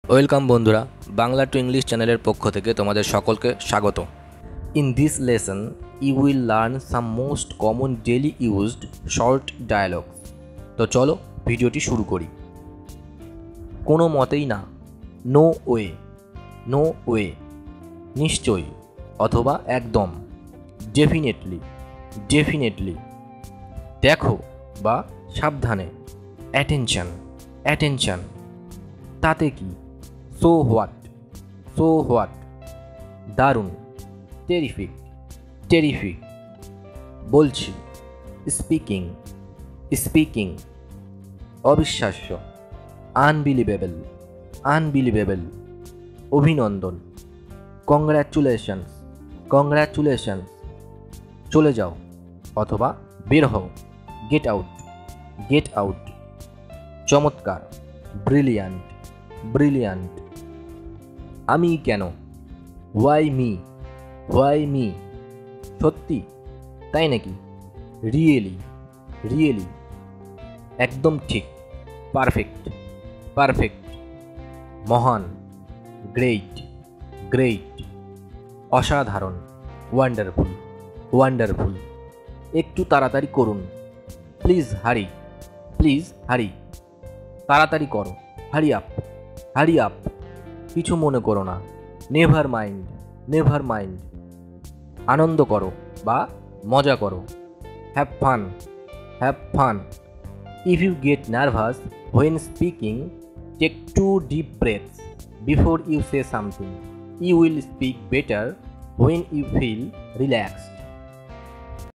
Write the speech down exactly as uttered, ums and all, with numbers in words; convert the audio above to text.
Welcome বন্ধুরা, Bangla to English চ্যানেলের পক্ষ থেকে তোমাদের সকলকে স্বাগত। In this lesson you will learn some most common daily used short dialogue. তো চলো ভিডিওটি শুরু করি। কোনো মতেই না, নো ওয়ে, নো ওয়ে, নিশ্চয়ই অথবা একদম, ডেফিনেটলি, ডেফিনেটলি, দেখো বা সাবধানে, অ্যাটেনশন, অ্যাটেনশন, তাতে কি, সো হোয়াট, সো হোয়াট, দারুণ, টেরিফিক, টেরিফিক, বলছি, স্পিকিং, স্পিকিং, অবিশ্বাস্য, আনবিলিভেবল, আনবিলিভেবল, অভিনন্দন, কংগ্র্যাচুলেশনস, কংগ্র্যাচুলেশনস, চলে যাও অথবা বের হও, গেট আউট, গেট আউট, চমৎকার, ব্রিলিয়ান্ট, ব্রিলিয়ান্ট, আমি কেন, হোয়াই মি, হোয়াই মি, সত্যি তাই নাকি, রিয়েলি, রিয়েলি, একদম ঠিক, পারফেক্ট, পারফেক্ট, মহান, গ্রেট, গ্রেট, অসাধারণ, ওয়ান্ডারফুল, ওয়ান্ডারফুল, একটু তাড়াতাড়ি করুন, প্লিজ হারি, প্লিজ হারি, তাড়াতাড়ি করো, হারি আপ, হারি আপ, কিছু মনে করো না, নেভার মাইন্ড, নেভার মাইন্ড, আনন্দ করো বা মজা করো, have fun, have fun, if you get nervous when speaking take two deep breaths before you say something, you will speak better when you feel relaxed.